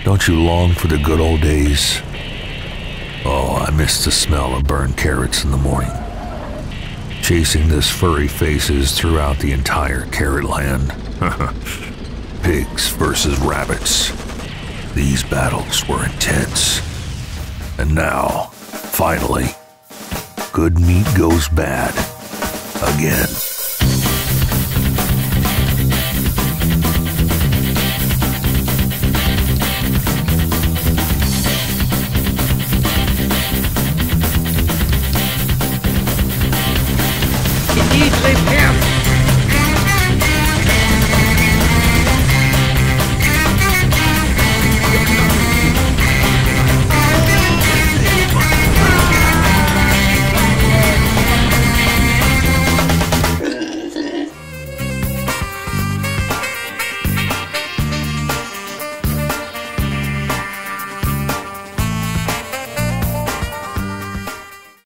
Don't you long for the good old days? Oh, I miss the smell of burned carrots in the morning. Chasing this furry faces throughout the entire carrot land. Pigs versus rabbits. These battles were intense. And now, finally, good meat goes bad. Again.